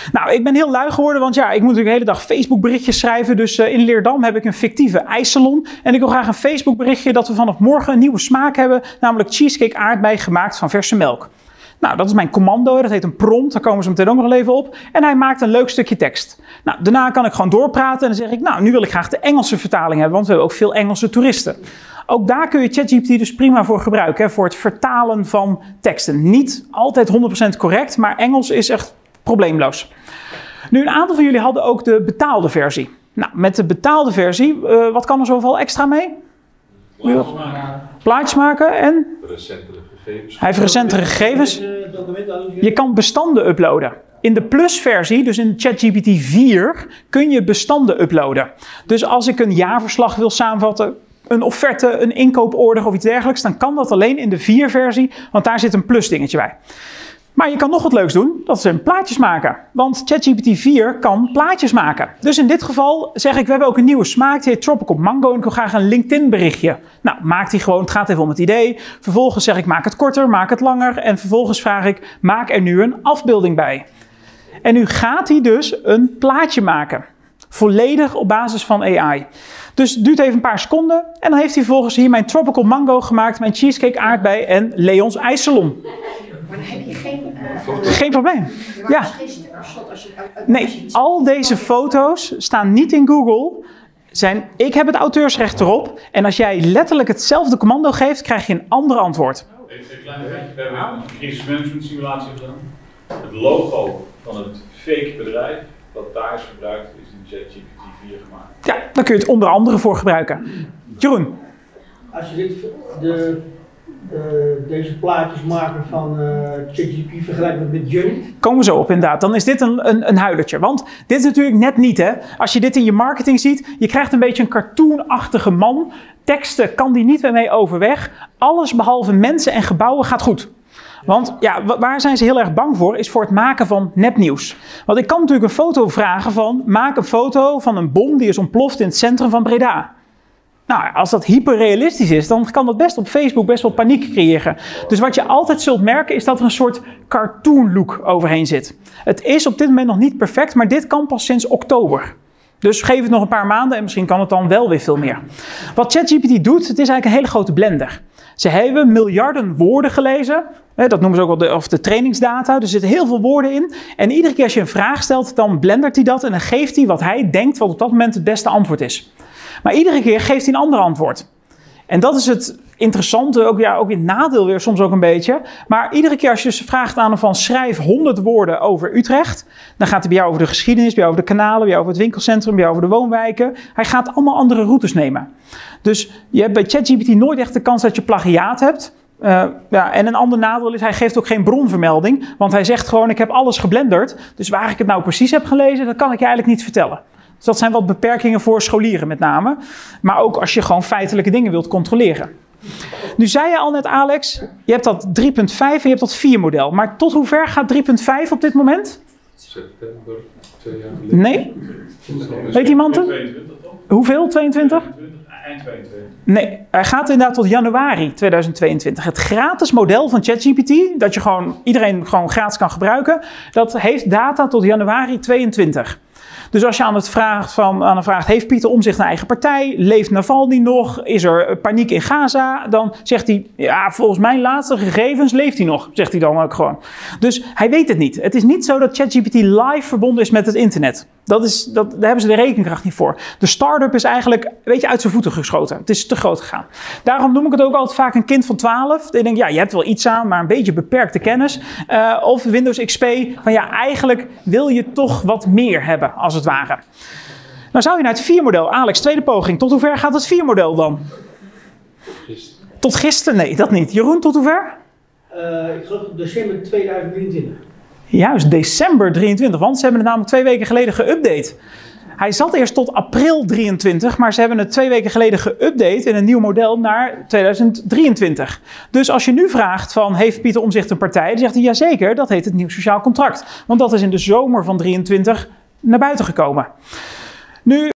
Nou, ik ben heel lui geworden, want ja, ik moet natuurlijk de hele dag Facebook berichtjes schrijven. Dus in Leerdam heb ik een fictieve ijssalon. En ik wil graag een Facebook berichtje dat we vanaf morgen een nieuwe smaak hebben. Namelijk cheesecake aardbei gemaakt van verse melk. Nou, dat is mijn commando, dat heet een prompt, daar komen ze meteen ook nog even op. En hij maakt een leuk stukje tekst. Nou, daarna kan ik gewoon doorpraten en dan zeg ik, nou, nu wil ik graag de Engelse vertaling hebben, want we hebben ook veel Engelse toeristen. Ook daar kun je ChatGPT dus prima voor gebruiken, hè, voor het vertalen van teksten. Niet altijd 100% correct, maar Engels is echt probleemloos. Nu, een aantal van jullie hadden ook de betaalde versie. Nou, met de betaalde versie, wat kan er zoveel extra mee? Plaatjes maken en? Recentere gegevens. Hij heeft recentere gegevens. Je kan bestanden uploaden. In de Plus-versie, dus in ChatGPT 4, kun je bestanden uploaden. Dus als ik een jaarverslag wil samenvatten, een offerte, een inkooporder of iets dergelijks, dan kan dat alleen in de 4-versie, want daar zit een plus dingetje bij. Maar je kan nog wat leuks doen, dat is een plaatjes maken. Want ChatGPT 4 kan plaatjes maken. Dus in dit geval zeg ik, we hebben ook een nieuwe smaak, die heet Tropical Mango en ik wil graag een LinkedIn berichtje. Nou, maakt hij gewoon, het gaat even om het idee. Vervolgens zeg ik, maak het korter, maak het langer. En vervolgens vraag ik, maak er nu een afbeelding bij. En nu gaat hij dus een plaatje maken. Volledig op basis van AI. Dus het duurt even een paar seconden. En dan heeft hij vervolgens hier mijn Tropical Mango gemaakt, mijn cheesecake aardbei en Leons ijssalon. Maar dan heb je geen probleem. Ja. Nee, al deze foto's staan niet in Google. Ik heb het auteursrecht erop. En als jij letterlijk hetzelfde commando geeft, krijg je een ander antwoord. Even een klein beetje. We hebben een crisismanagement simulatie gedaan. Het logo van het fake bedrijf dat daar is gebruikt, is in ChatGPT 4 gemaakt. Ja, daar kun je het onder andere voor gebruiken. Jeroen. Als je deze plaatjes maken van ChatGPT vergelijkt met Journey. Komen we zo op inderdaad. Dan is dit een huilertje. Want dit is natuurlijk net niet, hè. Als je dit in je marketing ziet, je krijgt een beetje een cartoonachtige man. Teksten kan die niet meer mee overweg. Alles behalve mensen en gebouwen gaat goed. Want ja, waar zijn ze heel erg bang voor, is voor het maken van nepnieuws. Want ik kan natuurlijk een foto vragen van, maak een foto van een bom die is ontploft in het centrum van Breda. Nou, als dat hyperrealistisch is, dan kan dat best op Facebook best wel paniek creëren. Dus wat je altijd zult merken is dat er een soort cartoon look overheen zit. Het is op dit moment nog niet perfect, maar dit kan pas sinds oktober. Dus geef het nog een paar maanden en misschien kan het dan wel weer veel meer. Wat ChatGPT doet, het is eigenlijk een hele grote blender. Ze hebben miljarden woorden gelezen. Dat noemen ze ook wel de trainingsdata. Er zitten heel veel woorden in. En iedere keer als je een vraag stelt, dan blendert hij dat en dan geeft hij wat hij denkt wat op dat moment het beste antwoord is. Maar iedere keer geeft hij een ander antwoord. En dat is het interessante, ook in het nadeel weer soms ook een beetje. Maar iedere keer als je ze vraagt aan hem van schrijf 100 woorden over Utrecht, dan gaat hij bij jou over de geschiedenis, bij jou over de kanalen, bij jou over het winkelcentrum, bij jou over de woonwijken. Hij gaat allemaal andere routes nemen. Dus je hebt bij ChatGPT nooit echt de kans dat je plagiaat hebt. En een ander nadeel is, hij geeft ook geen bronvermelding. Want hij zegt gewoon, ik heb alles geblenderd. Dus waar ik het nou precies heb gelezen, dat kan ik je eigenlijk niet vertellen. Dus dat zijn wat beperkingen voor scholieren met name. Maar ook als je gewoon feitelijke dingen wilt controleren. Nu zei je al net, Alex, je hebt dat 3.5 en je hebt dat 4 model. Maar tot hoe ver gaat 3.5 op dit moment? September 2 jaar geleden. Nee? Weet iemand het? 22 toch? Hoeveel? 22? Eind 22. Nee, hij gaat inderdaad tot januari 2022. Het gratis model van ChatGPT, dat iedereen gewoon gratis kan gebruiken, dat heeft data tot januari 22. Dus als je aan hem vraagt, heeft Pieter Omtzigt een eigen partij? Leeft Navalny nog? Is er paniek in Gaza? Dan zegt hij, ja, volgens mijn laatste gegevens leeft hij nog, zegt hij dan ook gewoon. Dus hij weet het niet. Het is niet zo dat ChatGPT live verbonden is met het internet. Daar hebben ze de rekenkracht niet voor. De start-up is eigenlijk, uit zijn voeten geschoten. Het is te groot gegaan. Daarom noem ik het ook altijd vaak een kind van 12. Die denkt, ja, je hebt wel iets aan, maar een beetje beperkte kennis. Of Windows XP, van ja, eigenlijk wil je toch wat meer hebben, als het ware. Nou zou je naar het 4-model, Alex, tweede poging. Tot hoe ver gaat het 4-model dan? Tot gisteren? Nee, dat niet. Jeroen, tot hoe ver? Ik geloof december 2023. Juist, december 23, want ze hebben het namelijk 2 weken geleden geüpdate. Hij zat eerst tot april 23, maar ze hebben het 2 weken geleden geüpdate in een nieuw model naar 2023. Dus als je nu vraagt van, heeft Pieter Omtzigt een partij? Dan zegt hij, jazeker, dat heet het nieuw sociaal contract. Want dat is in de zomer van 23 naar buiten gekomen. Nu